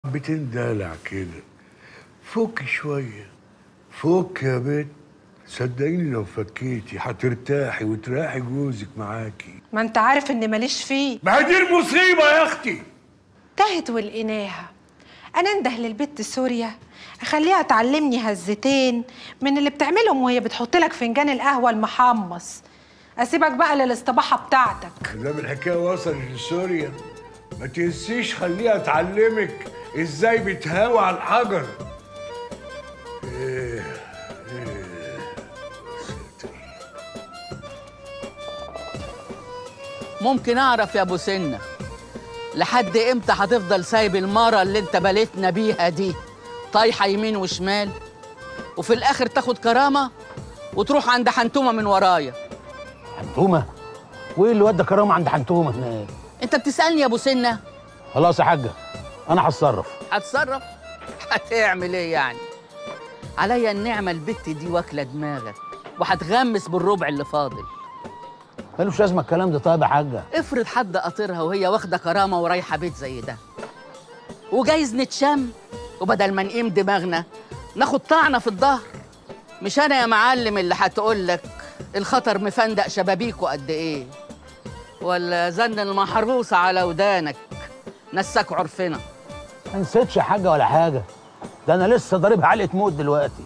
بتندلع كده. فك شوية، فك يا بت. صدقيني لو فكيتي هترتاحي وتريحي جوزك معاكي. ما انت عارف اني ماليش فيه. ما هي دي المصيبة يا اختي. تهت ولقيناها. انا انده للبت سوريا اخليها تعلمني هزتين من اللي بتعملهم وهي بتحط لك فنجان القهوه المحمص. اسيبك بقى للاستباحه بتاعتك. دام الحكاية وصلت لسوريا ما تنسيش خليها تعلمك ازاي بتهاوى على الحجر. ايه ممكن اعرف يا ابو سنه لحد امتى هتفضل سايب الماره اللي انت بليتنا بيها دي طايحه يمين وشمال، وفي الاخر تاخد كرامه وتروح عند حنتومه من ورايا؟ حنتومه؟ وايه اللي ودى كرامه عند حنتومه هناك؟ انت بتسالني يا ابو سنه؟ خلاص يا حاجه انا هتصرف. هتصرف؟ هتعمل ايه يعني؟ عليا النعمه البت دي واكله دماغك وهتغمس بالربع اللي فاضل. ملوش لازمه الكلام ده. طيب يا حاجه افرض حد قاطرها وهي واخده كرامه ورايحه بيت زي ده، وجايز نتشم وبدل ما نقيم دماغنا ناخد طعنه في الظهر. مش انا يا معلم اللي هتقول لك الخطر مفندق شبابيكه قد ايه، ولا زن المحروسه على ودانك نساك عرفنا. ما نسيتش يا حاجه ولا حاجه، ده انا لسه ضاربها علقه موت دلوقتي.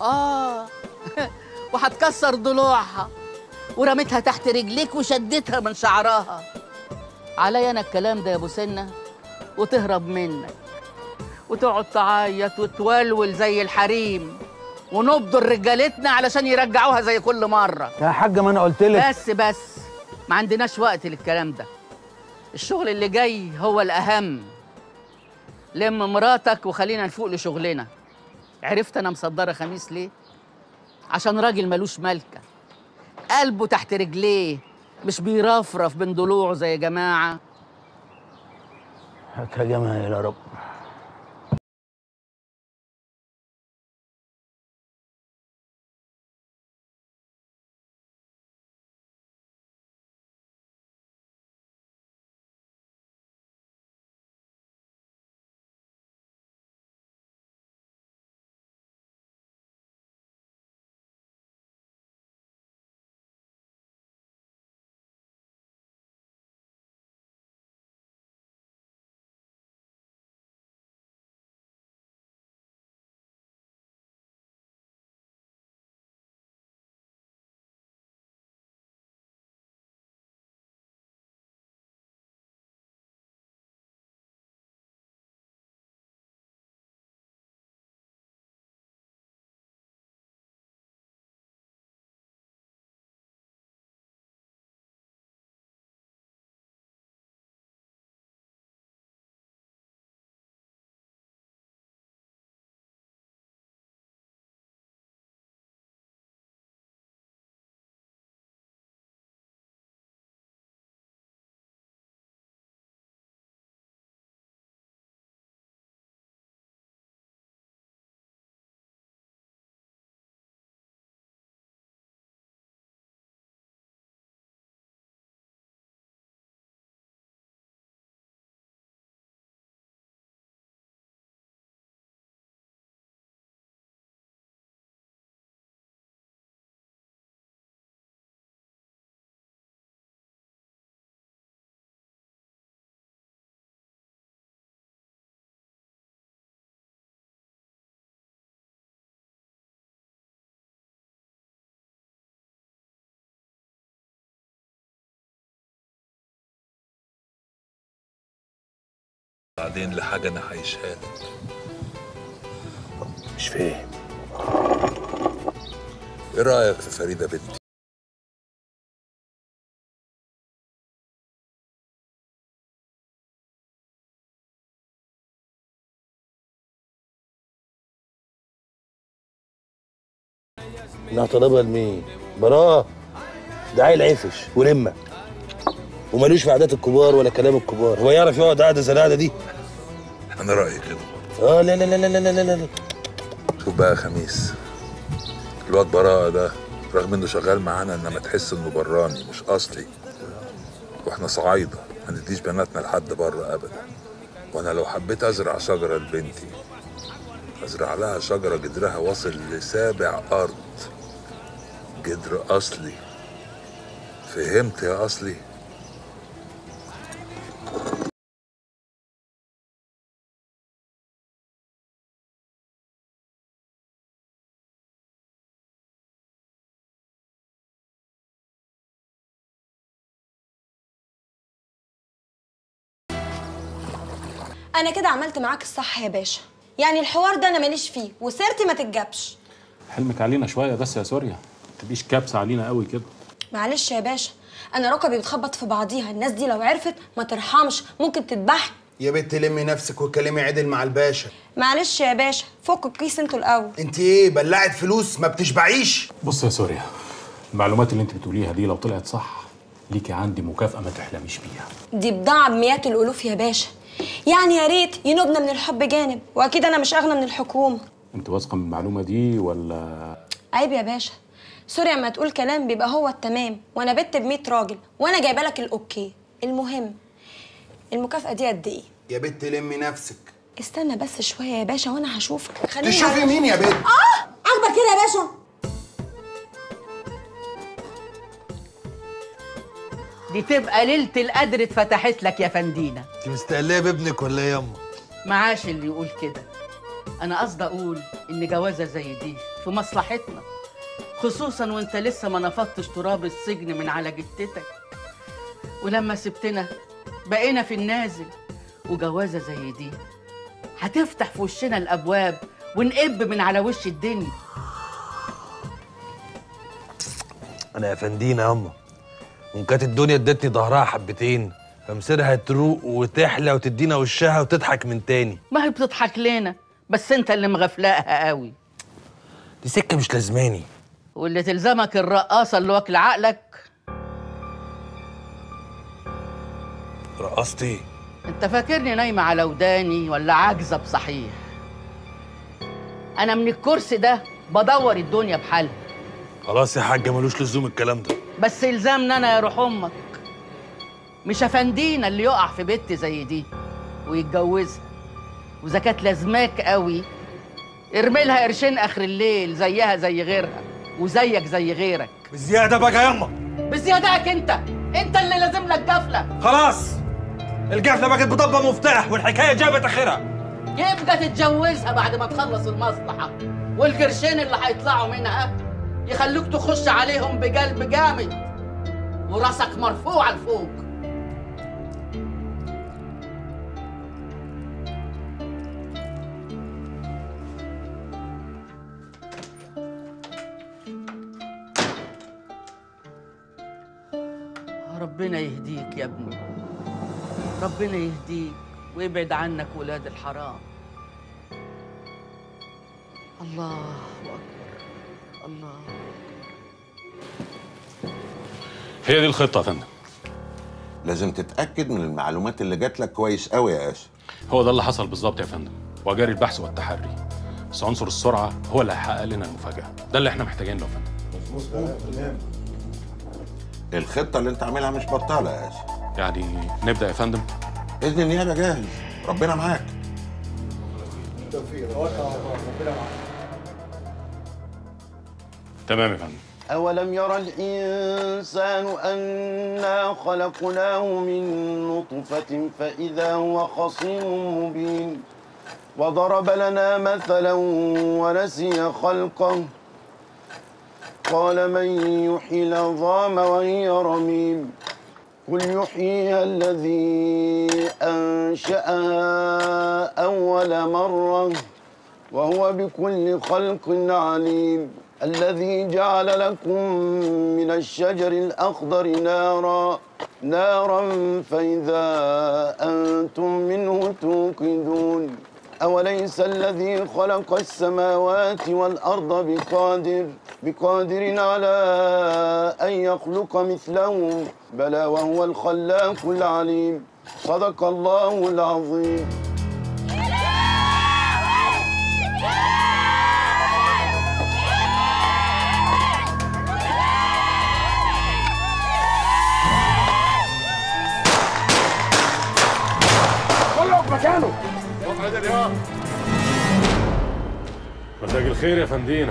وهتكسر ضلوعها ورميتها تحت رجليك وشدتها من شعرها. عليا انا الكلام ده يا ابو سنه وتهرب منك وتقعد تعيط وتولول زي الحريم ونبضر رجالتنا علشان يرجعوها زي كل مره. يا حاجه ما انا قلت لك. بس ما عندناش وقت للكلام ده. الشغل اللي جاي هو الاهم. لم مراتك وخلينا نفوق لشغلنا. عرفت انا مصدره خميس ليه؟ عشان راجل ملوش ملكه، قلبه تحت رجليه، مش بيرفرف بين ضلوعه زي جماعه. هات يا جماعه يا رب. بعدين لحاجة أنا هعيشها لك. مش فاهم. إيه رأيك في فريدة بنتي؟ انها طالبها لمين؟ براءة. ده عيل عفش ورمه ومالوش في عادات الكبار ولا كلام الكبار. هو يعرف يقعد قعده زي القعده دي؟ أنا رأيي كده. لا لا لا لا لا لا لا. شوف بقى يا خميس، الواد براءة ده رغم إنه شغال معانا إنما تحس إنه براني مش أصلي. وإحنا صعايدة ما نديش بناتنا لحد بره أبدا. وانا لو حبيت ازرع شجره لبنتي ازرع لها شجره جدرها واصل ل7 ارض، جدر اصلي. فهمت يا اصلي؟ انا كده عملت معاك الصح يا باشا، يعني الحوار ده انا ماليش فيه وسيرتي ما تتجابش. حلمك علينا شويه بس يا سوريا، ما تبقيش كابسه علينا قوي كده. معلش يا باشا، انا ركبي بتخبط في بعضيها، الناس دي لو عرفت ما ترحمش، ممكن تذبحني. يا بنت لمي نفسك وكلمي عدل مع الباشا. معلش يا باشا، فكوا الكيس انتوا الاول. انت ايه بلعت فلوس ما بتشبعيش؟ بص يا سوريا، المعلومات اللي انت بتقوليها دي لو طلعت صح ليكي عندي مكافاه ما تحلميش بيها. دي بضاعه بمئات الالوف يا باشا، يعني يا ريت ينوبنا من الحب جانب، واكيد انا مش اغنى من الحكومه. انت واثقه من المعلومه دي ولا؟ عيب يا باشا، سوريا ما تقول كلام بيبقى هو التمام، وانا بت ب100 راجل وانا جايبه لك الاوكي. المهم المكافاه دي قد ايه؟ يا بنت لمي نفسك. استنى بس شويه يا باشا وانا هشوفك. تشوفي مين يا بنت؟ عاجبك كده يا باشا؟ دي تبقى ليله القدر اتفتحت لك يا فندينا. انت مستقليه بابنك ولا ايه ياما؟ معاش اللي يقول كده. انا قصدي اقول ان جوازه زي دي في مصلحتنا، خصوصا وانت لسه ما نفضتش تراب السجن من على جتتك، ولما سبتنا بقينا في النازل. وجوازه زي دي هتفتح في وشنا الابواب ونقب من على وش الدنيا. انا يا فندينا ياما، وان كانت الدنيا ادتني ظهرها حبتين فمصيرها تروق وتحلى وتدينا وشها وتضحك من تاني. ما هي بتضحك لنا، بس انت اللي مغفلاها قوي. دي سكه مش لازماني. واللي تلزمك الرقاصه اللي واكله عقلك. رقصتي؟ انت فاكرني نايمه على وداني ولا عاجزه بصحيح؟ انا من الكرسي ده بدور الدنيا بحالها. خلاص يا حاجه ملوش لزوم الكلام ده. بس يلزمنا انا يا روح امك، مش افندينا اللي يقع في بنت زي دي ويتجوزها. واذا كانت لازماك قوي ارمي لها قرشين اخر الليل، زيها زي غيرها وزيك زي غيرك. بالزياده بقى ياما. بزيادتك انت اللي لازم لك جفله. خلاص القفله بقت بضبه مفتاح والحكايه جابت اخرها. يبقى تتجوزها بعد ما تخلص المصلحه، والقرشين اللي هيطلعوا منها يخلوك تخش عليهم بقلب جامد وراسك مرفوع لفوق. ربنا يهديك يا ابني، ربنا يهديك ويبعد عنك ولاد الحرام. الله أكبر، الله أكبر. هي دي الخطه يا فندم. لازم تتأكد من المعلومات اللي جات لك كويس قوي يا قاسم. هو ده اللي حصل بالظبط يا فندم، وجاري البحث والتحري، بس عنصر السرعه هو اللي هيحقق لنا المفاجاه، ده اللي احنا محتاجينه يا فندم. الخطة اللي انت عاملها مش بطالة يا قاسم. يعني نبدا يا فندم؟ إذن النيابة جاهز، ربنا معاك. تمام يا فندم. أولم يرى الإنسان أنا خلقناه من نطفة فإذا هو خصيم مبين وضرب لنا مثلا ونسي خلقه قال من يحيي العظام وهي رميم قل يحييها الذي أنشأها أول مرة وهو بكل خلق عليم الذي جعل لكم من الشجر الأخضر نارا فإذا أنتم منه توقدون أوليس الذي خلق السماوات والأرض بقادر على أن يخلق مثلهم بلى وهو الخلاق العليم صدق الله العظيم. كله في مكانه. مساء الخير يا فندينا.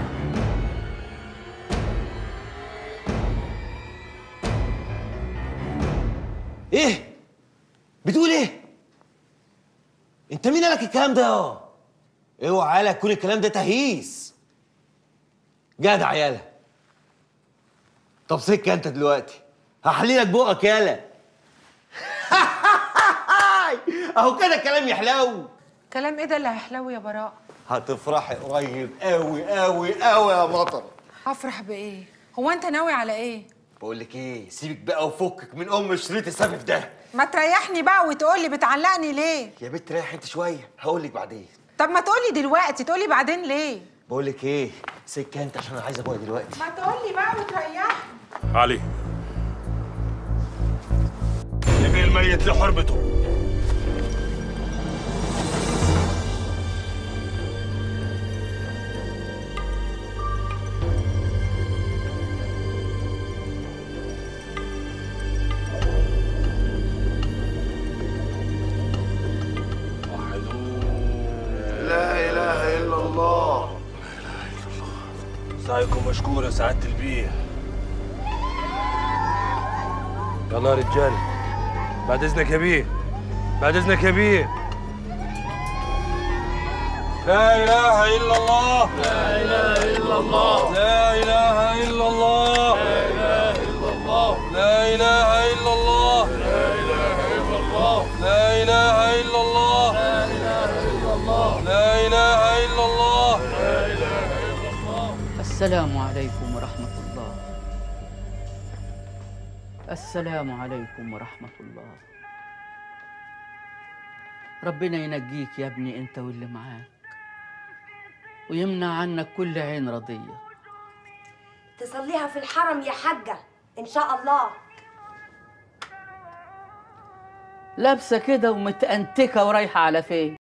ايه؟ بتقول ايه؟ انت مين قالك الكلام ده يا؟ اوعى يالا يكون الكلام ده تهييس. جدع يالا. طب سكه انت دلوقتي هحليلك بقك يالا. اهو كده الكلام يحلو. كلام ايه ده اللي هيحلو يا براء؟ هتفرحي قريب قوي قوي قوي يا مطر. هفرح بايه؟ هو انت ناوي على ايه؟ بقول لك ايه، سيبك بقى وفكك من شريط السفف ده. ما تريحني بقى وتقول لي بتعلقني ليه؟ يا بنت ريح انت شويه، هقول لك بعدين. طب ما تقولي دلوقتي، تقولي بعدين ليه؟ بقول لك ايه، سكه انت عشان انا عايز ابويا دلوقتي. ما تقولي بقى وتريحني. علي نبي الميت لحرمته. لا إله إلا الله. سعيكم مشكور يا سعادة البيه. يلا يا رجالة، بعد إذنك يا بيه، بعد إذنك يا بيه. لا إله إلا الله، لا إله إلا الله، لا إله إلا الله، لا إله إلا الله، لا إله إلا الله، لا إله إلا الله، لا إله إلا الله، لا إله إلا الله، لا إله إلا الله. السلام عليكم ورحمة الله. السلام عليكم ورحمة الله. ربنا ينجيك يا ابني انت واللي معاك، ويمنع عنك كل عين رضية. تصليها في الحرم يا حاجة إن شاء الله. لابسة كده ومتأنتكة ورايحة على فين؟